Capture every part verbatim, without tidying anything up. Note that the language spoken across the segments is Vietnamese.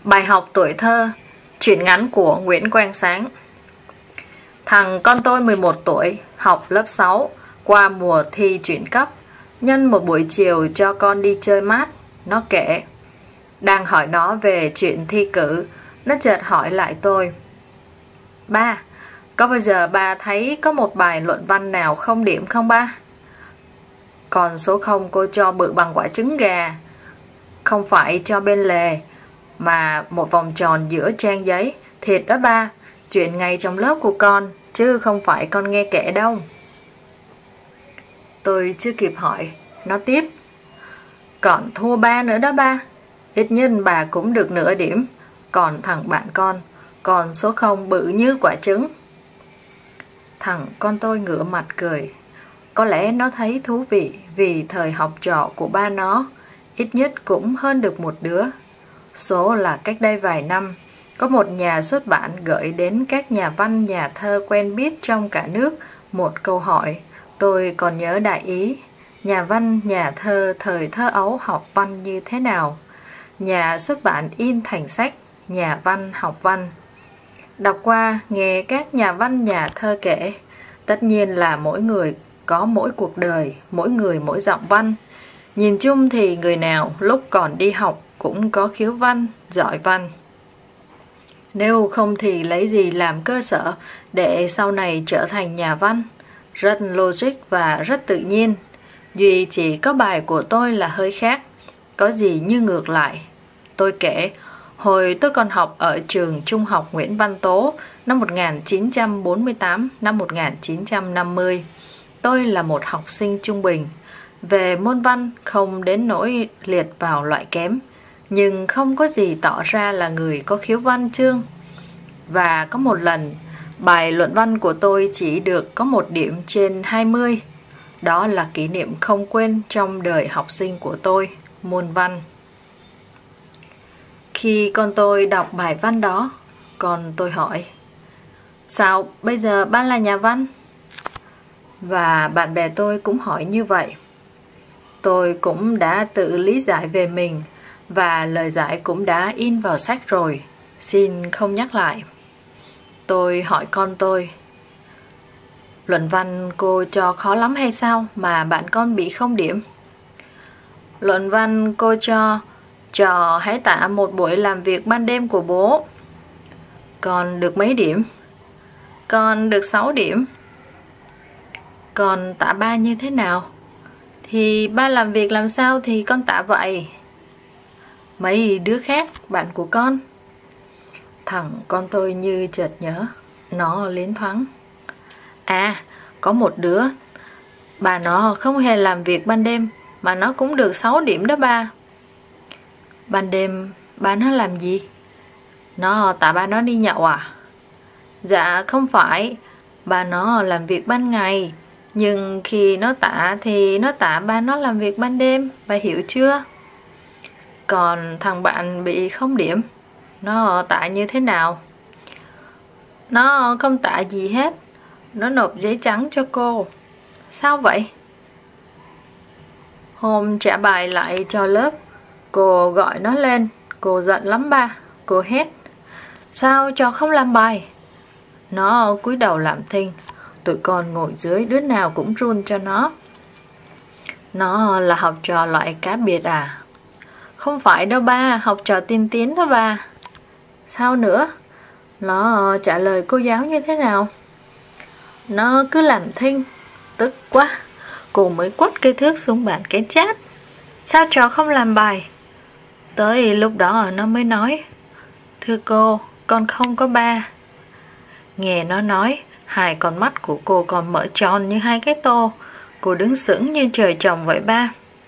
Bài học tuổi thơ, truyện ngắn của Nguyễn Quang Sáng. Thằng con tôi mười một tuổi, học lớp sáu, qua mùa thi chuyển cấp. Nhân một buổi chiều cho con đi chơi mát, nó kể. Đang hỏi nó về chuyện thi cử, nó chợt hỏi lại tôi. Ba, có bao giờ ba thấy có một bài luận văn nào không điểm không ba? Còn số không cô cho bự bằng quả trứng gà, không phải cho bên lề, mà một vòng tròn giữa trang giấy. Thiệt đó ba, chuyện ngay trong lớp của con, chứ không phải con nghe kể đâu. Tôi chưa kịp hỏi, nó tiếp. Còn thua ba nữa đó ba, ít nhất bà cũng được nửa điểm. Còn thằng bạn con, còn số không bự như quả trứng. Thằng con tôi ngửa mặt cười. Có lẽ nó thấy thú vị vì thời học trò của ba nó ít nhất cũng hơn được một đứa. Số là cách đây vài năm, có một nhà xuất bản gửi đến các nhà văn nhà thơ quen biết trong cả nước một câu hỏi. Tôi còn nhớ đại ý. Nhà văn nhà thơ thời thơ ấu học văn như thế nào? Nhà xuất bản in thành sách Nhà văn học văn. Đọc qua nghe các nhà văn nhà thơ kể, tất nhiên là mỗi người có mỗi cuộc đời, mỗi người mỗi giọng văn. Nhìn chung thì người nào lúc còn đi học cũng có khiếu văn, giỏi văn. Nếu không thì lấy gì làm cơ sở để sau này trở thành nhà văn? Rất logic và rất tự nhiên. Duy chỉ có bài của tôi là hơi khác, có gì như ngược lại. Tôi kể, hồi tôi còn học ở trường trung học Nguyễn Văn Tố năm một nghìn chín trăm bốn mươi tám năm một nghìn chín trăm năm mươi. Tôi là một học sinh trung bình. Về môn văn không đến nỗi liệt vào loại kém, nhưng không có gì tỏ ra là người có khiếu văn chương. Và có một lần, bài luận văn của tôi chỉ được có một điểm trên hai mươi. Đó là kỷ niệm không quên trong đời học sinh của tôi, môn văn. Khi con tôi đọc bài văn đó, con tôi hỏi, sao bây giờ ba là nhà văn? Và bạn bè tôi cũng hỏi như vậy. Tôi cũng đã tự lý giải về mình, và lời giải cũng đã in vào sách rồi, xin không nhắc lại. Tôi hỏi con tôi, luận văn cô cho khó lắm hay sao mà bạn con bị không điểm? Luận văn cô cho trò hãy tả một buổi làm việc ban đêm của bố. Con được mấy điểm? Con được sáu điểm. Con tả ba như thế nào? Thì ba làm việc làm sao thì con tả vậy. Mấy đứa khác, bạn của con? Thằng con tôi như chợt nhớ, nó liến thoáng. À, có một đứa, bà nó không hề làm việc ban đêm, mà nó cũng được sáu điểm đó ba. Ban đêm, ba nó làm gì? Nó tả ba nó đi nhậu à? Dạ không phải, ba nó làm việc ban ngày, nhưng khi nó tả thì nó tả ba nó làm việc ban đêm, bà hiểu chưa? Còn thằng bạn bị không điểm, nó tả như thế nào? Nó không tả gì hết, nó nộp giấy trắng cho cô. Sao vậy? Hôm trả bài lại cho lớp, cô gọi nó lên, cô giận lắm ba. Cô hét, sao cho không làm bài? Nó cúi đầu làm thinh. Tụi con ngồi dưới đứa nào cũng run cho nó. Nó là học trò loại cá biệt à? Không phải đâu ba, học trò tiên tiến đó ba. Sao nữa? Nó trả lời cô giáo như thế nào? Nó cứ làm thinh. Tức quá, cô mới quất cây thước xuống bàn cái chát. Sao trò không làm bài? Tới lúc đó nó mới nói, thưa cô, con không có ba. Nghe nó nói, hai con mắt của cô còn mở tròn như hai cái tô. Cô đứng sững như trời trồng vậy ba.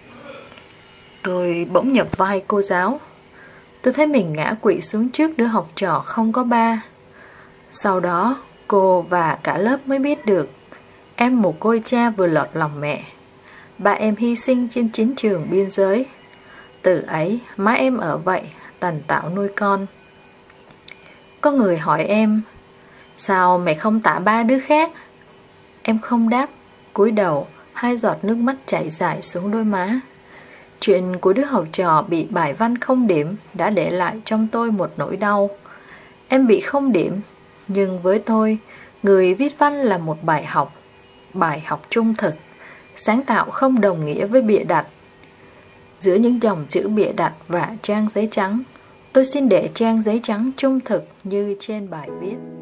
Tôi bỗng nhập vai cô giáo. Tôi thấy mình ngã quỵ xuống trước đứa học trò không có ba. Sau đó, cô và cả lớp mới biết được em mồ côi cha vừa lọt lòng mẹ. Ba em hy sinh trên chiến trường biên giới. Từ ấy, má em ở vậy, tần tảo nuôi con. Có người hỏi em, sao mẹ không tả ba đứa khác? Em không đáp, cúi đầu, hai giọt nước mắt chảy dài xuống đôi má. Chuyện của đứa học trò bị bài văn không điểm đã để lại trong tôi một nỗi đau. Em bị không điểm, nhưng với tôi, người viết văn là một bài học. Bài học trung thực. Sáng tạo không đồng nghĩa với bịa đặt. Giữa những dòng chữ bịa đặt và trang giấy trắng, tôi xin để trang giấy trắng trung thực như trên bài viết.